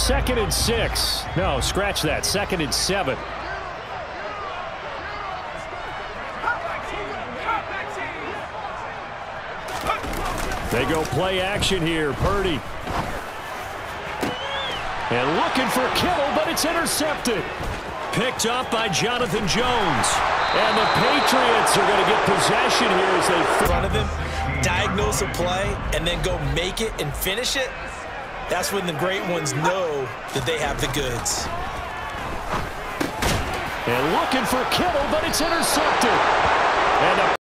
2nd and 6. No, scratch that. 2nd and 7. They go play action here. Purdy. And looking for Kittle, but it's intercepted. Picked up by Jonathan Jones. And the Patriots are going to get possession here as they in front of him, diagnose a play, and then go make it and finish it. That's when the great ones know that they have the goods. And looking for Kittle, but it's intercepted. And